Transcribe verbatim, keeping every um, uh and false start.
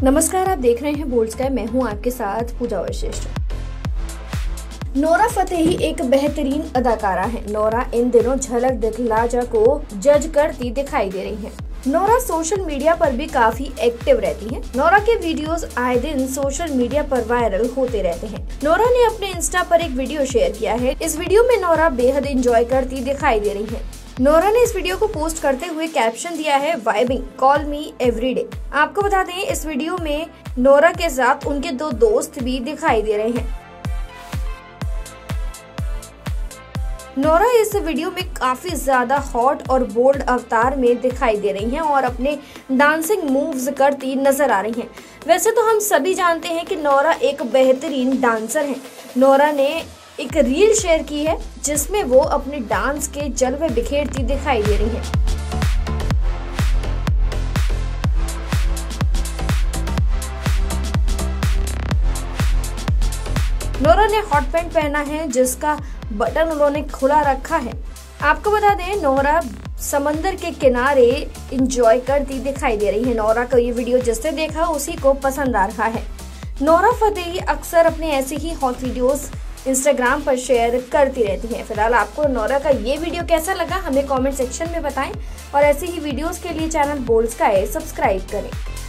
नमस्कार, आप देख रहे हैं बोल्ड स्काई। मैं हूं आपके साथ पूजा वशिष्ठ। नोरा फतेही एक बेहतरीन अदाकारा है। नोरा इन दिनों झलक दिखला जा को जज करती दिखाई दे रही हैं। नोरा सोशल मीडिया पर भी काफी एक्टिव रहती हैं। नोरा के वीडियोस आए दिन सोशल मीडिया पर वायरल होते रहते हैं। नोरा ने अपने इंस्टा पर एक वीडियो शेयर किया है। इस वीडियो में नोरा बेहद एंजॉय करती दिखाई दे रही है। नोरा ने इस वीडियो को पोस्ट करते हुए कैप्शन दिया है, वाइबिंग कॉल मी एवरीडे। आपको बता दें, इस वीडियो में नोरा के साथ उनके दो दोस्त भी दिखाई दे रहे हैं। नोरा इस वीडियो में काफी ज्यादा हॉट और बोल्ड अवतार में दिखाई दे रही हैं और अपने डांसिंग मूव्स करती नजर आ रही हैं। वैसे तो हम सभी जानते हैं कि नोरा एक बेहतरीन डांसर हैं। नोरा ने एक रील शेयर की है जिसमें वो अपने डांस के जलवे बिखेरती दिखाई दे रही हैं। नोरा ने हॉट पैंट पहना है जिसका बटन उन्होंने खुला रखा है। आपको बता दें, नोरा समंदर के किनारे एंजॉय करती दिखाई दे रही है। नोरा का ये वीडियो जिसने देखा उसी को पसंद आ रहा है। नोरा फतेही अक्सर अपने ऐसे ही हॉट वीडियोस इंस्टाग्राम पर शेयर करती रहती हैं। फिलहाल आपको नोरा का ये वीडियो कैसा लगा हमें कमेंट सेक्शन में बताएं और ऐसे ही वीडियोस के लिए चैनल बोल्ड स्काई सब्सक्राइब करें।